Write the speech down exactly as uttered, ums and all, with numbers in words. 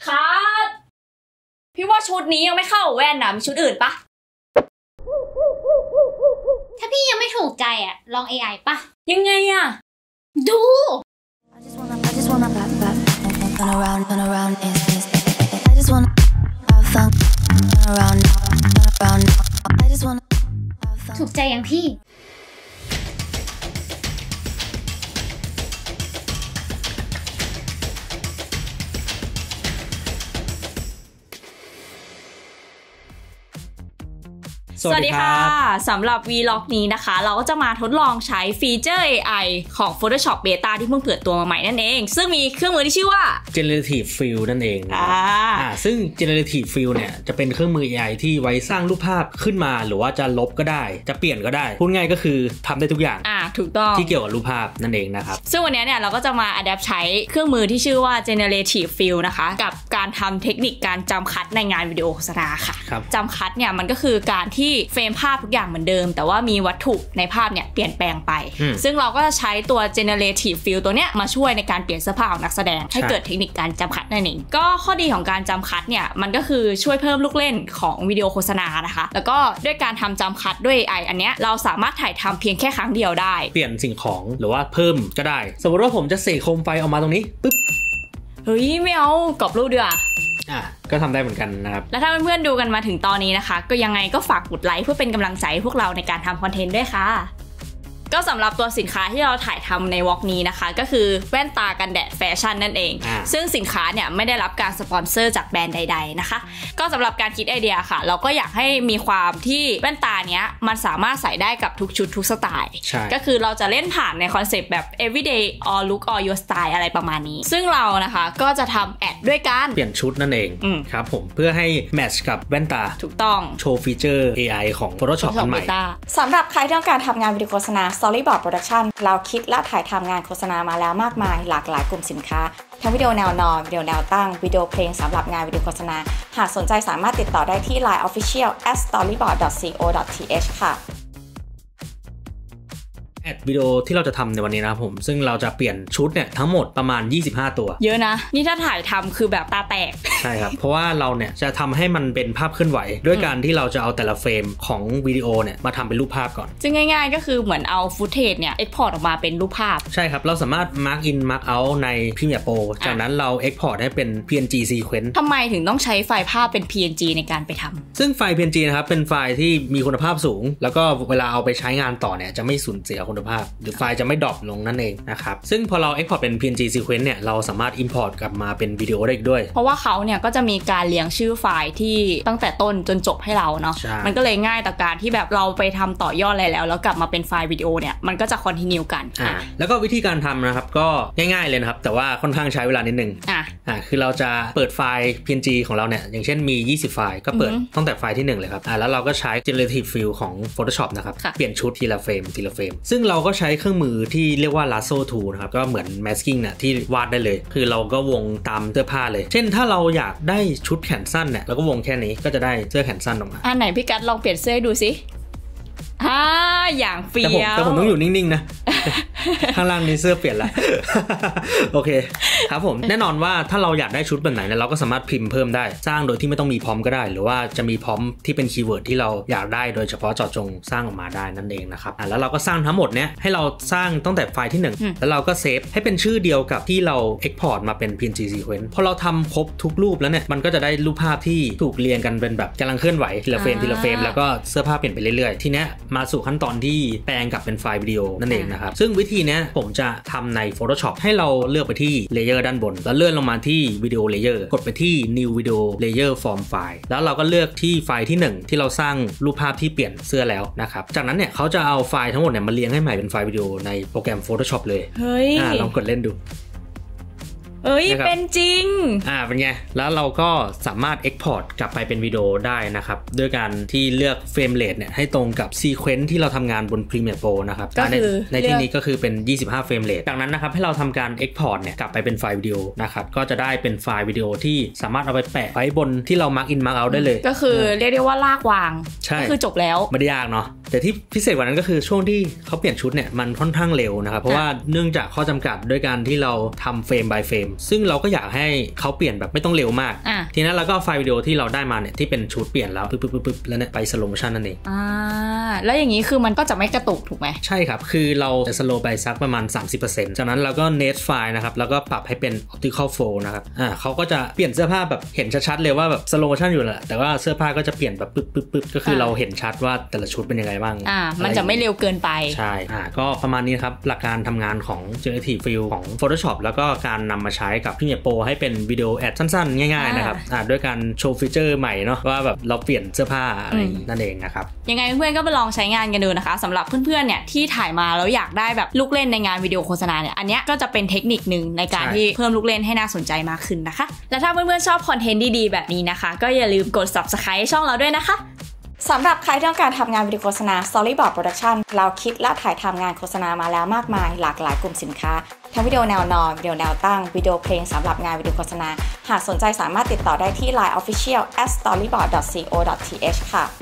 คัทพี่ว่าชุดนี้ยังไม่เข้าแว่นนะมีชุดอื่นปะถ้าพี่ยังไม่ถูกใจอ่ะลอง เอ ไอ ปะยังไงอะดูถูกใจยังพี่สวัสดีค่ะสำหรับ Vlog นี้นะคะเราก็จะมาทดลองใช้ฟีเจอร์ เอ ไอ ของ Photoshop Beta ที่เพิ่งเปิดตัวมาใหม่นั่นเองซึ่งมีเครื่องมือที่ชื่อว่า Generative Fill นั่นเองนะอ่าซึ่ง Generative Fill เนี่ยจะเป็นเครื่องมือ เอ ไอ ที่ไว้สร้างรูปภาพขึ้นมาหรือว่าจะลบก็ได้จะเปลี่ยนก็ได้พูดง่ายก็คือทำได้ทุกอย่างอ่าถูกต้องที่เกี่ยวกับรูปภาพนั่นเองนะครับซึ่งวันนี้เนี่ยเราก็จะมา adapt ใช้เครื่องมือที่ชื่อว่า Generative Fill นะคะกับการทำเทคนิคการจำคัดในงานวิดีโอโฆษณาค่ะจำคัดเนี่ยมันก็คือการที่เฟรมภาพทุกอย่างเหมือนเดิมแต่ว่ามีวัตถุในภาพเนี่ยเปลี่ยนแปลงไปซึ่งเราก็จะใช้ตัว generative fill ตัวเนี้ยมาช่วยในการเปลี่ยนเสื้อผ้าของนักแสดงให้เกิดเทคนิคการจำคัดนั่นเองก็ข้อดีของการจำคัดเนี่ยมันก็คือช่วยเพิ่มลูกเล่นของวิดีโอโฆษณานะคะแล้วก็ด้วยการทำจำคัดด้วย เอ ไอ อันเนี้ยเราสามารถถ่ายทำเพียงแค่ครั้งเดียวได้เปลี่ยนสิ่งของหรือว่าเพิ่มก็ได้สมมติว่าผมจะเสกโคมไฟออกมาตรงนี้ปึ๊บเฮ้ยไม่เอากรอบรูปดีกว่าอ่ะก็ทำได้เหมือนกันนะครับแล้วถ้าเพื่อนๆดูกันมาถึงตอนนี้นะคะก็ยังไงก็ฝากกดไลค์เพื่อเป็นกำลังใจพวกเราในการทำคอนเทนต์ด้วยค่ะก็สำหรับตัวสินค้าที่เราถ่ายทำในวอล์กนี้นะคะก็คือแว่นตากันแดดแฟชั่นนั่นเองซึ่งสินค้าเนี่ยไม่ได้รับการสปอนเซอร์จากแบรนด์ใดๆนะคะก็สำหรับการคิดไอเดียค่ะเราก็อยากให้มีความที่แว่นตาเนี้ยมันสามารถใส่ได้กับทุกชุดทุกสไตล์ก็คือเราจะเล่นผ่านในคอนเซปต์แบบ everyday all look all your style อะไรประมาณนี้ซึ่งเรานะคะก็จะทำแอดด้วยการเปลี่ยนชุดนั่นเองครับผมเพื่อให้แมทช์กับแว่นตาถูกต้องโชว์ฟีเจอร์ เอ ไอ ของ Photoshop ใหม่สำหรับใครที่ต้องการทำงานวิดีโอโฆษณา Storyboard Production เราคิดและถ่ายทำงานโฆษณามาแล้วมากมายหลากหลายกลุ่มสินค้าทั้งวิดีโอแนวนอนวิดีโอแนวตั้งวิดีโอเพลงสำหรับงานวิดีโอโฆษณาหากสนใจสามารถติดต่อได้ที่ ไลน์ Official แอท สตอรี่บอร์ด ดอท ซี โอ ดอท ที เอช ค่ะแอดวิดีโอที่เราจะทำในวันนี้นะครับผมซึ่งเราจะเปลี่ยนชุดเนี่ยทั้งหมดประมาณยี่สิบห้าตัวเยอะนะนี่ถ้าถ่ายทำคือแบบตาแตกใช่ครับเพราะว่าเราเนี่ยจะทำให้มันเป็นภาพเคลื่อนไหวด้วยการที่เราจะเอาแต่ละเฟรมของวิดีโอเนี่ยมาทำเป็นรูปภาพก่อนซึ่งง่ายๆก็คือเหมือนเอาฟุตเทจเนี่ยเอ็กพอร์ตออกมาเป็นรูปภาพใช่ครับเราสามารถ mark in mark out ใน Premiere Pro จากนั้นเรา export ให้เป็น พี เอ็น จี sequence ทำไมถึงต้องใช้ไฟล์ภาพเป็น พี เอ็น จี ในการไปทำซึ่งไฟล์ พี เอ็น จี นะครับเป็นไฟล์ที่มีคุณภาพสูงแล้วก็เวลาเอาไปใช้งานต่อเนี่ยจะไม่สูญเสียคุณภาพหรือไฟล์จะไม่ดรอปลงนั่นเองนะครับซึ่งพอเรา export เป็น พี เอ็น จี sequence เนี่ยเราสามารถ import กลับมาเป็นวิดีโอได้อีกด้วยเพราะว่าเขาเนี่ยก็จะมีการเรียงชื่อไฟล์ที่ตั้งแต่ต้นจนจบให้เราเนาะมันก็เลยง่ายต่อการที่แบบเราไปทำต่อยอดอะไรแล้วแล้วกลับมาเป็นไฟล์วิดีโอเนี่ยมันก็จะ continue กันอ่าแล้วก็วิธีการทำนะครับก็ง่ายๆเลยนะครับแต่ว่าค่อนข้างใช้เวลานิดนึงอ่าอ่าคือเราจะเปิดไฟล์ พี เอ็น จี ของเราเนี่ยอย่างเช่นมียี่สิบไฟล์ก็เปิดตั้งแต่ไฟล์ที่หนึ่งเลยครับอ่าแล้วเราก็ใช้ generative fill ของ Photoshop นะครับเปลี่ยนชุดทีละเฟรมทีละเฟรมซึ่งเราก็ใช้เครื่องมือที่เรียกว่า lasso tool นะครับก็เหมือน masking น่ะที่วาดได้เลยคือเราก็วงตามเสื้อผ้าเลยเช่นถ้าเราอยากได้ชุดแขนสั้นเนี่ยเราก็วงแค่นี้ก็จะได้เสื้อแขนสั้นออกมาอ่าไหนพี่กัดลองเปลี่ยนเสื้อให้ดูสิอ่าอย่างเฟี้ยวแต่ผมแต่ผมต้องอยู่นิ่งๆนะข้างล่างนี้เสื้อเปลี่ยนละโอเคครับผมแน่นอนว่าถ้าเราอยากได้ชุดแบบไหนเนี่ยเราก็สามารถพิมพ์เพิ่มได้สร้างโดยที่ไม่ต้องมีพร้อมก็ได้หรือว่าจะมีพร้อมที่เป็นคีย์เวิร์ดที่เราอยากได้โดยเฉพาะเจาะจงสร้างออกมาได้นั่นเองนะครับอ่ะแล้วเราก็สร้างทั้งหมดเนี้ยให้เราสร้างตั้งแต่ไฟล์ที่หนึ่งแล้วเราก็เซฟให้เป็นชื่อเดียวกับที่เรา export มาเป็น พี เอ็น จี sequence พอเราทำครบทุกรูปแล้วเนี่ยมันก็จะได้รูปภาพที่ถูกเรียงกันเป็นแบบกำลังเคลื่อนไหวทีละเฟรมทีละเฟรมแล้วก็เสื้อผ้าเปลี่ยนไปเรื่อยๆทีเนี้ยมาสู่ขั้นตอนที่แปลงกลับเป็นไฟล์วิดีโอนั่นเองนะครับซึ่งวิธีนี้ผมจะทำใน Photoshop ให้เราเลือกไปที่เลเยอร์ด้านบนแล้วเลื่อนลงมาที่วิดีโอเลเยอร์กดไปที่ New Video Layer From File แล้วเราก็เลือกที่ไฟล์ที่หนึ่งที่เราสร้างรูปภาพที่เปลี่ยนเสื้อแล้วนะครับจากนั้นเนี่ยเขาจะเอาไฟล์ทั้งหมดเนี่ยมาเรียงให้ใหม่เป็นไฟล์วิดีโอในโปรแกรม Photoshop เลยเฮ้ยอ่าลองกดเล่นดูเอ้ยเป็นจริงอ่าเป็นไงแล้วเราก็สามารถ export กลับไปเป็นวิดีโอได้นะครับด้วยการที่เลือกเฟรมเรทเนี่ยให้ตรงกับซีเควนซ์ที่เราทำงานบน Premiere Pro นะครับในในที่นี้ก็คือเป็นยี่สิบห้าเฟรมเรทจากนั้นนะครับให้เราทำการ export เนี่ยกลับไปเป็นไฟล์วิดีโอนะครับก็จะได้เป็นไฟล์วิดีโอที่สามารถเอาไปแปะไว้บนที่เรา mark in mark out ได้เลยก็คือเรียกได้ว่าลากวางก็คือจบแล้วไม่ได้ยากเนาะแต่ที่พิเศษกว่านั้นก็คือช่วงที่เขาเปลี่ยนชุดเนี่ยมันค่อนข้างเร็วนะครับเพราะว่าเนื่องจากข้อจำกัดด้วยการที่เราทำเฟรม by เฟรมซึ่งเราก็อยากให้เขาเปลี่ยนแบบไม่ต้องเร็วมากทีนั้นเราก็ไฟล์วิดีโอที่เราได้มาเนี่ยที่เป็นชุดเปลี่ยนแล้วปึ๊บๆๆแล้วเนี่ยไปสโลว์โมชั่นนั่นเองอ่าแล้วอย่างนี้คือมันก็จะไม่กระตุกถูกไหมใช่ครับคือเราจะสโลว์ไปสักประมาณ สามสิบเปอร์เซ็นต์ จากนั้นเราก็เนทไฟล์นะครับแล้วก็ปรับให้เป็น optical flow นะครับอ่าเขาก็จะเปลี่ยนเสื้อผ้าแบบเห็นชัดๆเลยว่าแบบสโลว์โมชั่นอยู่แหละแต่ว่าเสื้อผ้าก็จะเปลี่ยนแบบปึ๊บๆๆก็คือเราเห็นชัดว่าแต่ละชุดเป็นยังไงบ้างอ่ามันจะไม่เร็วเกินไปใช่อ่าก็ประมาณนี้ครับหลักการทำงานของ Generative Fill ของ Photoshop แล้วก็การนำมาใช้กับ Premiere Pro ให้เป็นวิดีโอแอดสั้นๆง่ายๆนะครับอ่าด้วยการโชว์ฟีเจอร์ใหม่เนาะว่าแบบเราเปลี่ยนเสื้อผ้าอะไรนั่นเองนะครับยังไงเพื่อนๆก็ไปลองใช้งานกันดูนะคะสำหรับเพื่อนๆเนี่ยที่ถ่ายมาแล้วอยากได้แบบลูกเล่นในงานวิดีโอโฆษณาเนี่ยอันนี้ก็จะเป็นเทคนิคนึงในการที่เพิ่มลูกเล่นให้น่าสนใจมากขึ้นนะคะและถ้าเพื่อนๆชอบคอนเทนต์ดีๆแบบนี้นะคะก็อย่าลืมกด ซับสไครบ์ ช่องเราด้วยนะคะสำหรับใครที่ต้องการทำงานวิดีโอโฆษณา Storyboard Production เราคิดและถ่ายทำงานโฆษณามาแล้วมากมายหลากหลายกลุ่มสินค้าทั้งวิดีโอแนวนอนวิดีโอแนวตั้งวิดีโอเพลงสำหรับงานวิดีโอโฆษณาหากสนใจสามารถติดต่อได้ที่ ไลน์ Official แอท สตอรี่บอร์ด ดอท ซี โอ ดอท ที เอช ค่ะ